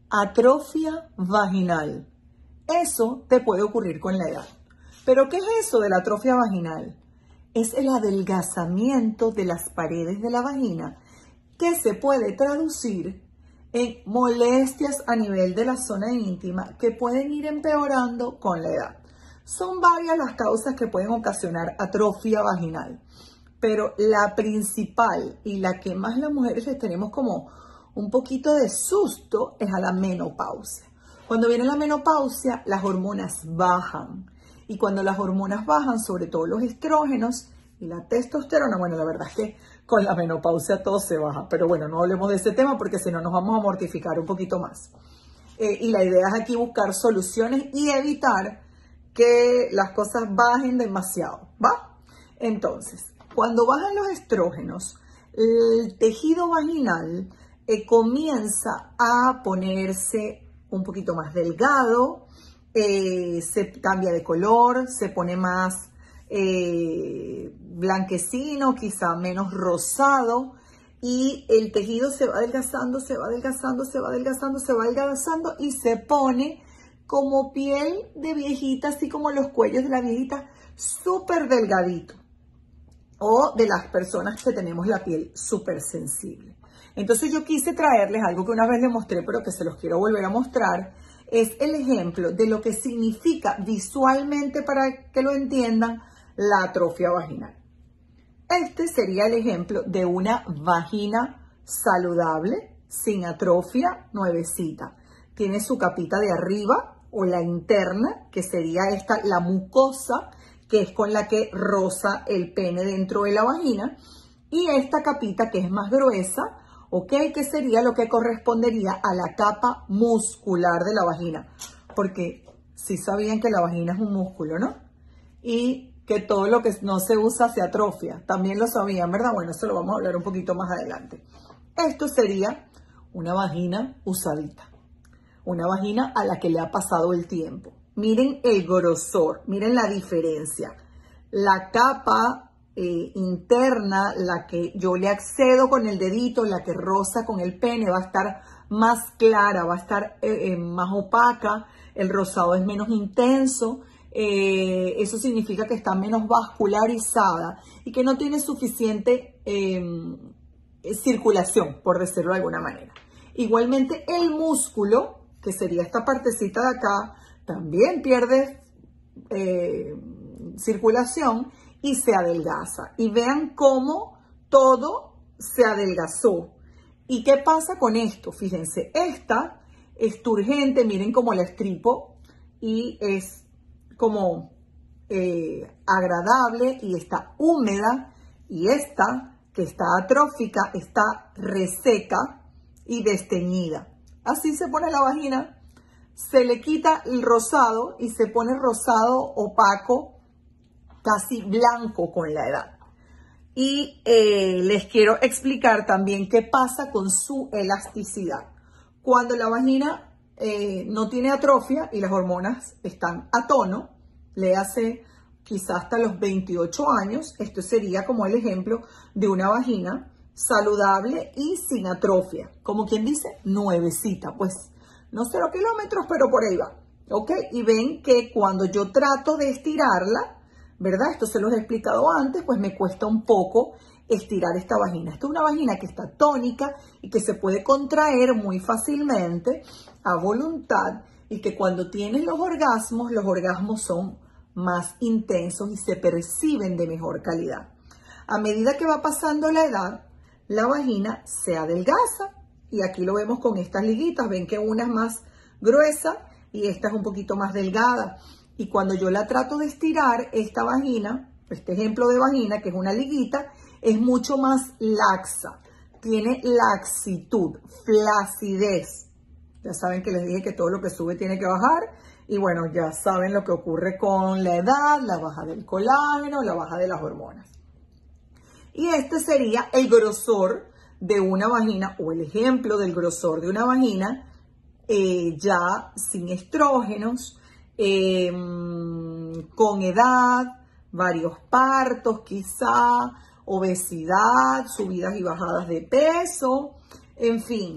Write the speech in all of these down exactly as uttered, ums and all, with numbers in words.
Atrofia vaginal. Eso te puede ocurrir con la edad. ¿Pero qué es eso de la atrofia vaginal? Es el adelgazamiento de las paredes de la vagina que se puede traducir en molestias a nivel de la zona íntima que pueden ir empeorando con la edad. Son varias las causas que pueden ocasionar atrofia vaginal, pero la principal y la que más las mujeres les tenemos como un poquito de susto es a la menopausia. Cuando viene la menopausia, las hormonas bajan. Y cuando las hormonas bajan, sobre todo los estrógenos y la testosterona, bueno, la verdad es que con la menopausia todo se baja. Pero bueno, no hablemos de ese tema porque si no nos vamos a mortificar un poquito más. Eh, y la idea es aquí buscar soluciones y evitar que las cosas bajen demasiado, ¿va? Entonces, cuando bajan los estrógenos, el tejido vaginal eh, comienza a ponerse un poquito más delgado, eh, se cambia de color, se pone más eh, blanquecino, quizá menos rosado, y el tejido se va adelgazando, se va adelgazando, se va adelgazando, se va adelgazando y se pone como piel de viejita, así como los cuellos de la viejita, súper delgadito. O de las personas que tenemos la piel súper sensible. Entonces yo quise traerles algo que una vez les mostré, pero que se los quiero volver a mostrar. Es el ejemplo de lo que significa visualmente, para que lo entiendan, la atrofia vaginal. Este sería el ejemplo de una vagina saludable, sin atrofia, nuevecita. Tiene su capita de arriba, o la interna, que sería esta, la mucosa, que es con la que roza el pene dentro de la vagina, y esta capita que es más gruesa, ¿ok? Que sería lo que correspondería a la capa muscular de la vagina, porque sí sabían que la vagina es un músculo, ¿no? Y que todo lo que no se usa se atrofia, también lo sabían, ¿verdad? Bueno, eso lo vamos a hablar un poquito más adelante. Esto sería una vagina usadita. Una vagina a la que le ha pasado el tiempo. Miren el grosor, miren la diferencia. La capa eh, interna, la que yo le accedo con el dedito, la que roza con el pene, va a estar más clara, va a estar eh, eh, más opaca, el rosado es menos intenso. Eh, eso significa que está menos vascularizada y que no tiene suficiente eh, circulación, por decirlo de alguna manera. Igualmente el músculo, que sería esta partecita de acá, también pierde eh, circulación y se adelgaza. Y vean cómo todo se adelgazó. ¿Y qué pasa con esto? Fíjense, esta es turgente, miren cómo la estripo y es como eh, agradable y está húmeda, y esta que está atrófica está reseca y desteñida. Así se pone la vagina, se le quita el rosado y se pone rosado opaco, casi blanco con la edad. Y eh, les quiero explicar también qué pasa con su elasticidad. Cuando la vagina eh, no tiene atrofia y las hormonas están a tono, le hace quizás hasta los veintiocho años, esto sería como el ejemplo de una vagina saludable y sin atrofia, como quien dice, nuevecita, pues no cero kilómetros, pero por ahí va, ¿ok? Y ven que cuando yo trato de estirarla, ¿verdad? Esto se los he explicado antes, pues me cuesta un poco estirar esta vagina. Esta es una vagina que está tónica y que se puede contraer muy fácilmente a voluntad, y que cuando tienes los orgasmos, los orgasmos son más intensos y se perciben de mejor calidad. A medida que va pasando la edad, la vagina se adelgaza, y aquí lo vemos con estas liguitas. Ven que una es más gruesa y esta es un poquito más delgada. Y cuando yo la trato de estirar, esta vagina, este ejemplo de vagina, que es una liguita, es mucho más laxa. Tiene laxitud, flacidez. Ya saben que les dije que todo lo que sube tiene que bajar. Y bueno, ya saben lo que ocurre con la edad, la baja del colágeno, la baja de las hormonas. Y este sería el grosor de una vagina, o el ejemplo del grosor de una vagina eh, ya sin estrógenos, eh, con edad, varios partos quizá, obesidad, subidas y bajadas de peso, en fin,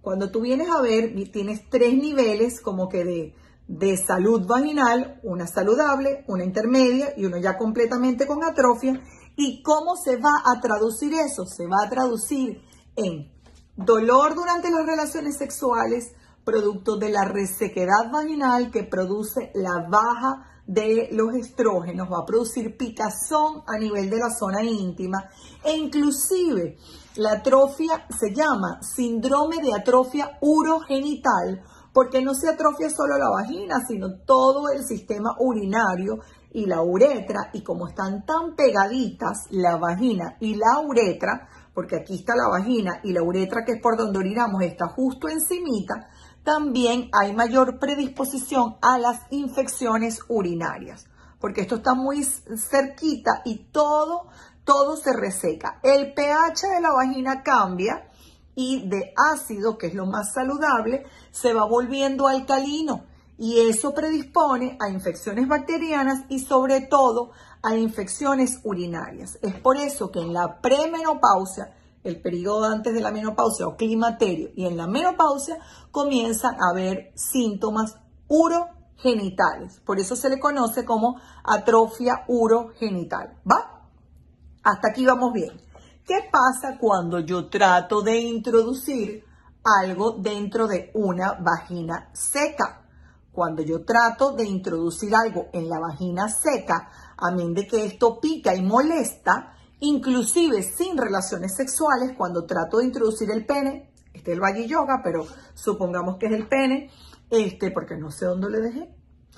Cuando tú vienes a ver, tienes tres niveles como que de, de salud vaginal, una saludable, una intermedia y uno ya completamente con atrofia. ¿Y cómo se va a traducir eso? Se va a traducir en dolor durante las relaciones sexuales, producto de la resequedad vaginal que produce la baja de los estrógenos, va a producir picazón a nivel de la zona íntima e inclusive la atrofia se llama síndrome de atrofia urogenital porque no se atrofia solo la vagina, sino todo el sistema urinario y la uretra, y como están tan pegaditas la vagina y la uretra, porque aquí está la vagina y la uretra, que es por donde orinamos, está justo encimita, también hay mayor predisposición a las infecciones urinarias, porque esto está muy cerquita y todo, todo se reseca. El pH de la vagina cambia y de ácido, que es lo más saludable, se va volviendo alcalino y eso predispone a infecciones bacterianas y sobre todo a infecciones urinarias. Es por eso que en la premenopausia, el periodo antes de la menopausia o climaterio, y en la menopausia comienzan a haber síntomas urogenitales. Por eso se le conoce como atrofia urogenital. ¿Va? Hasta aquí vamos bien. ¿Qué pasa cuando yo trato de introducir algo dentro de una vagina seca? Cuando yo trato de introducir algo en la vagina seca, a menos de que esto pica y molesta, inclusive sin relaciones sexuales, cuando trato de introducir el pene, este es el Vaggie Yoga, pero supongamos que es el pene, este, porque no sé dónde le dejé,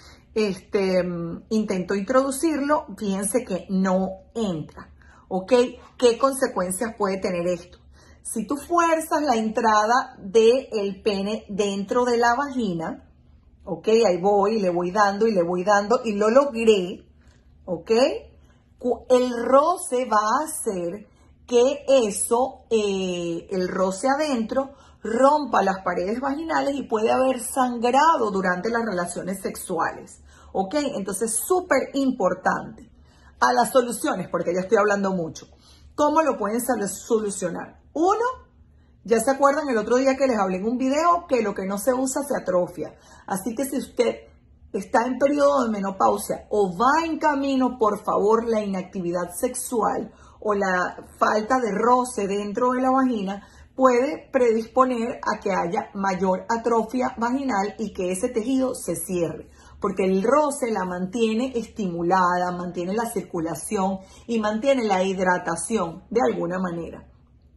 este, intento introducirlo, fíjense que no entra, ¿ok? ¿Qué consecuencias puede tener esto? Si tú fuerzas la entrada del pene dentro de la vagina, ¿ok? Ahí voy, le voy dando y le voy dando y lo logré, ¿ok? El roce va a hacer que eso, eh, el roce adentro, rompa las paredes vaginales y puede haber sangrado durante las relaciones sexuales. ¿Ok? Entonces, súper importante. A las soluciones, porque ya estoy hablando mucho. ¿Cómo lo pueden solucionar? Uno, ya se acuerdan el otro día que les hablé en un video que lo que no se usa se atrofia. Así que si usted está en periodo de menopausia o va en camino, por favor, la inactividad sexual o la falta de roce dentro de la vagina puede predisponer a que haya mayor atrofia vaginal y que ese tejido se cierre, porque el roce la mantiene estimulada, mantiene la circulación y mantiene la hidratación de alguna manera.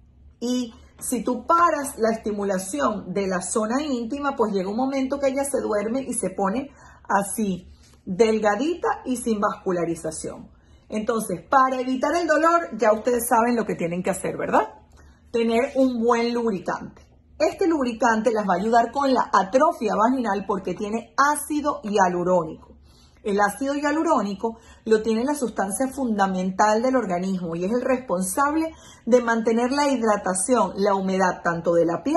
Y si tú paras la estimulación de la zona íntima, pues llega un momento que ella se duerme y se pone así, delgadita y sin vascularización. Entonces, para evitar el dolor, ya ustedes saben lo que tienen que hacer, ¿verdad? Tener un buen lubricante. Este lubricante las va a ayudar con la atrofia vaginal porque tiene ácido hialurónico. El ácido hialurónico lo tiene la sustancia fundamental del organismo y es el responsable de mantener la hidratación, la humedad tanto de la piel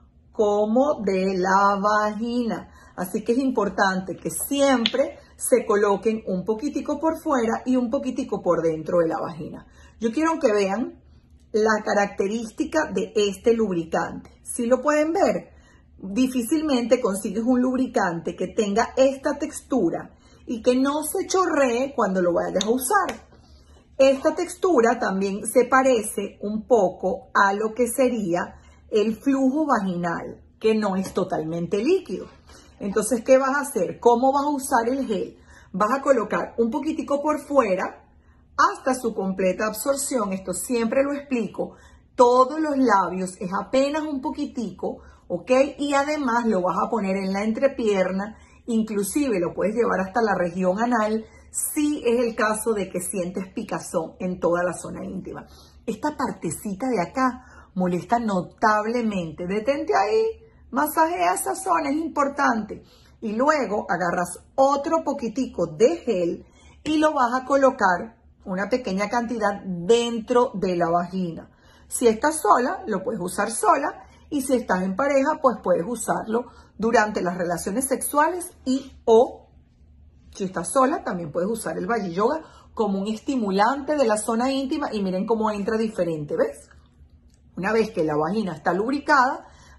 como de la vagina. Así que es importante que siempre se coloquen un poquitico por fuera y un poquitico por dentro de la vagina. Yo quiero que vean la característica de este lubricante. Si lo pueden ver, difícilmente consigues un lubricante que tenga esta textura y que no se chorree cuando lo vayas a usar. Esta textura también se parece un poco a lo que sería el flujo vaginal, que no es totalmente líquido. Entonces, ¿qué vas a hacer? ¿Cómo vas a usar el gel? Vas a colocar un poquitico por fuera hasta su completa absorción. Esto siempre lo explico. Todos los labios es apenas un poquitico, ¿ok? Y además lo vas a poner en la entrepierna. Inclusive lo puedes llevar hasta la región anal si es el caso de que sientes picazón en toda la zona íntima. Esta partecita de acá molesta notablemente. Detente ahí. Masajea esa zona, es importante. Y luego agarras otro poquitico de gel y lo vas a colocar una pequeña cantidad dentro de la vagina. Si estás sola, lo puedes usar sola. Y si estás en pareja, pues puedes usarlo durante las relaciones sexuales y o si estás sola, también puedes usar el Vaggie Yoga como un estimulante de la zona íntima y miren cómo entra diferente, ¿ves? Una vez que la vagina está lubricada,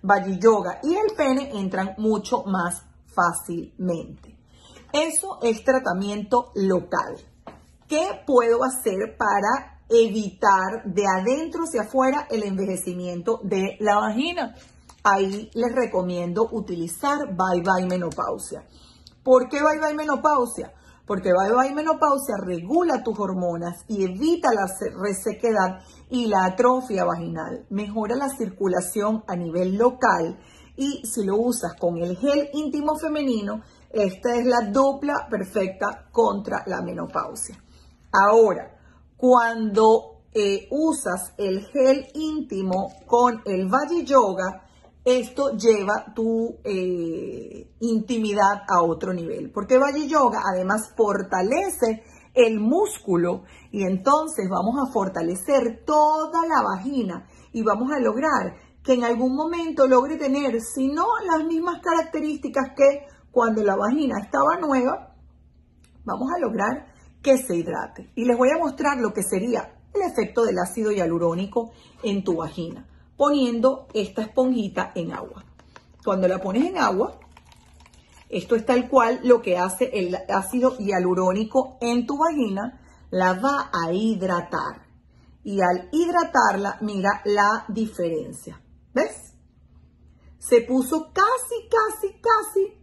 Body Yoga y el pene entran mucho más fácilmente. Eso es tratamiento local. ¿Qué puedo hacer para evitar de adentro hacia afuera el envejecimiento de la vagina? Ahí les recomiendo utilizar Bye Bye Menopausia. ¿Por qué Bye Bye Menopausia? Porque Bye Bye Menopausia regula tus hormonas y evita la resequedad y la atrofia vaginal. Mejora la circulación a nivel local y si lo usas con el gel íntimo femenino, esta es la dupla perfecta contra la menopausia. Ahora, cuando eh, usas el gel íntimo con el Body Yoga, esto lleva tu eh, intimidad a otro nivel, porque Body Yoga además fortalece el músculo y entonces vamos a fortalecer toda la vagina y vamos a lograr que en algún momento logre tener, si no las mismas características que cuando la vagina estaba nueva, vamos a lograr que se hidrate. Y les voy a mostrar lo que sería el efecto del ácido hialurónico en tu vagina, poniendo esta esponjita en agua. Cuando la pones en agua, esto es tal cual lo que hace el ácido hialurónico en tu vagina, la va a hidratar. Y al hidratarla, mira la diferencia. ¿Ves? Se puso casi, casi, casi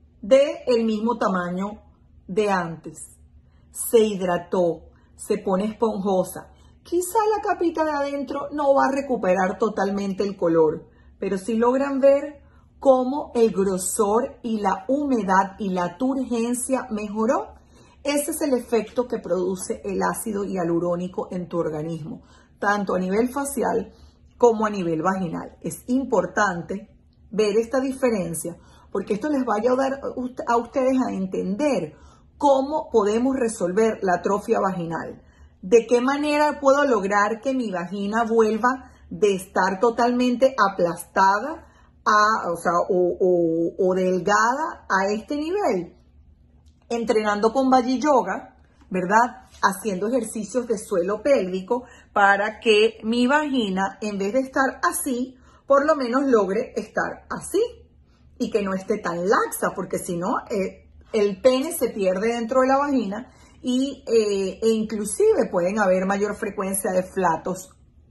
del mismo tamaño de antes. Se hidrató, se pone esponjosa. Quizá la capita de adentro no va a recuperar totalmente el color, pero si logran ver cómo el grosor y la humedad y la turgencia mejoró, ese es el efecto que produce el ácido hialurónico en tu organismo, tanto a nivel facial como a nivel vaginal. Es importante ver esta diferencia porque esto les va a ayudar a ustedes a entender cómo podemos resolver la atrofia vaginal. ¿De qué manera puedo lograr que mi vagina vuelva de estar totalmente aplastada a, o sea, o, o, o delgada a este nivel? Entrenando con Body Yoga, ¿verdad? Haciendo ejercicios de suelo pélvico para que mi vagina, en vez de estar así, por lo menos logre estar así y que no esté tan laxa, porque si no, eh, el pene se pierde dentro de la vagina y eh, e inclusive pueden haber mayor frecuencia de flatos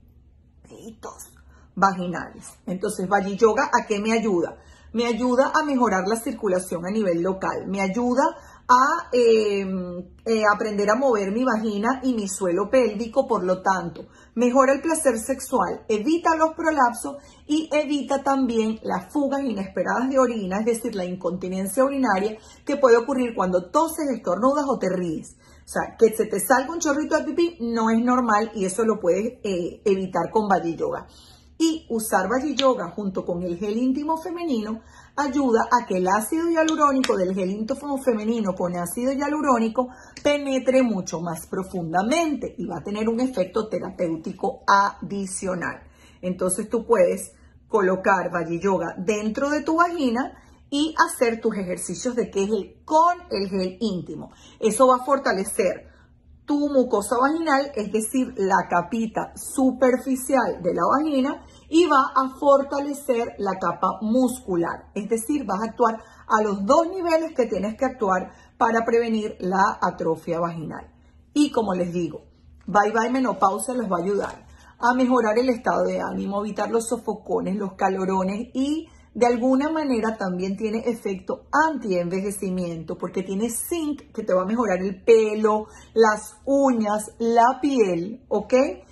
peitos vaginales. Entonces, Body Yoga, ¿a qué me ayuda? Me ayuda a mejorar la circulación a nivel local, me ayuda a eh, eh, aprender a mover mi vagina y mi suelo pélvico, por lo tanto, mejora el placer sexual, evita los prolapsos y evita también las fugas inesperadas de orina, es decir, la incontinencia urinaria que puede ocurrir cuando toses, estornudas o te ríes. O sea, que se te salga un chorrito de pipí no es normal y eso lo puedes eh, evitar con Body Yoga. Y usar Body Yoga junto con el gel íntimo femenino ayuda a que el ácido hialurónico del gel íntimo femenino con ácido hialurónico penetre mucho más profundamente y va a tener un efecto terapéutico adicional. Entonces tú puedes colocar Body Yoga dentro de tu vagina y hacer tus ejercicios de Kegel con el gel íntimo. Eso va a fortalecer tu mucosa vaginal, es decir, la capita superficial de la vagina, y va a fortalecer la capa muscular, es decir, vas a actuar a los dos niveles que tienes que actuar para prevenir la atrofia vaginal. Y como les digo, Bye Bye Menopausia los va a ayudar a mejorar el estado de ánimo, evitar los sofocones, los calorones y de alguna manera también tiene efecto anti-envejecimiento porque tiene zinc que te va a mejorar el pelo, las uñas, la piel, ¿ok?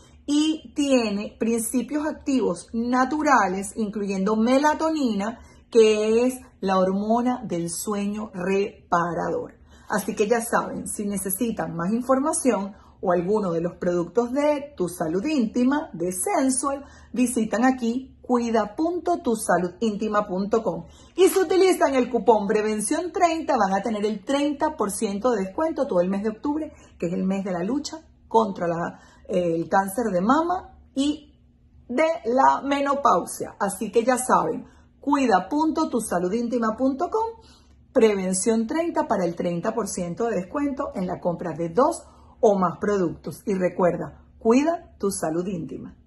Y tiene principios activos naturales, incluyendo melatonina, que es la hormona del sueño reparador. Así que ya saben, si necesitan más información o alguno de los productos de Tu Salud Íntima, de Sensual, visitan aquí cuida punto tu salud íntima punto com y si utilizan el cupón Prevención treinta van a tener el treinta por ciento de descuento todo el mes de octubre, que es el mes de la lucha contra la, eh, el cáncer de mama y de la menopausia. Así que ya saben, cuida punto tu salud íntima punto com, Prevención treinta para el treinta por ciento de descuento en la compra de dos o más productos. Y recuerda, cuida tu salud íntima.